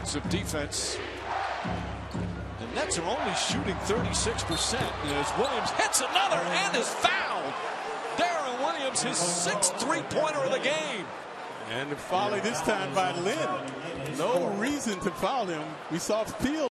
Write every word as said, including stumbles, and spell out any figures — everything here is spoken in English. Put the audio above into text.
of defense. The Nets are only shooting thirty-six percent as Williams hits another and is fouled. Deron Williams, his sixth three-pointer of the game. And the foul this time by Lynn. No reason to foul him. We saw Field